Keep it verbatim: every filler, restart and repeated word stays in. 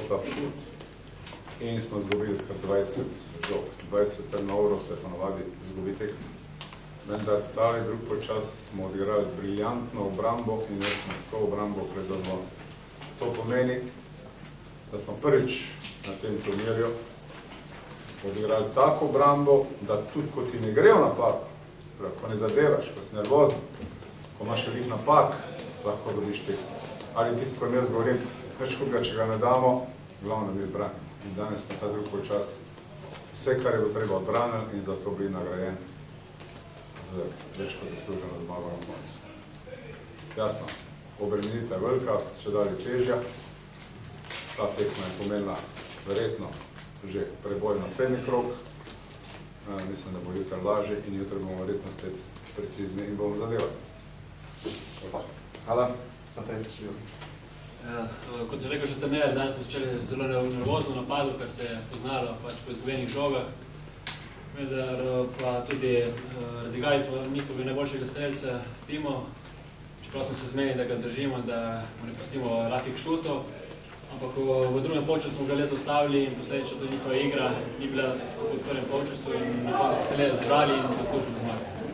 slab šut in smo izgubili kar dvajset žog. dvajset turnoverov se ponovadi izgubi tekmo. Vendar tale drug počas smo odigrali briljantno obrambo in jaz smo s to obrambo prezadovoljni. To pomeni, da smo prvič na tem turnirju odigrali tako obrambo, da tudi ko ti ne gre v napak, ko ne zadevaš, ko si nervozen, ko imaš velik napak, lahko dobiš tekmo. Ali tisto, ko jaz govorim, več hudega, če ga ne damo, glavno bi branili. In danes smo ta drug počas vse, kar je bo treba odbranili in zato bili nagrajeni z več kot zasluženo zmago na koncu. Jasno, obremenitev je velika, če dalje težja. Ta tekma je pomenila verjetno že preboj na naslednji krog. Mislim, da bo jutri lažje in jutri bomo verjetno spet precizni in bomo zadevali. Hvala. Kot je rekel še trener, danes smo začeli zelo nervozno napadu, kar se je poznalo pač po izgubljenih žogah. Vendar pa tudi razigrali smo njihovi najboljšega strelca Timo, čeprav smo se zmenili, da ga držimo, da mu ne pustimo lahkih šutov. Ampak v drugem polčasu smo ga le zaustavili in posledično tudi njihova igra ni bila tako kot v prvem polčasu in na koncu se le zbrali in zaslužili zmago.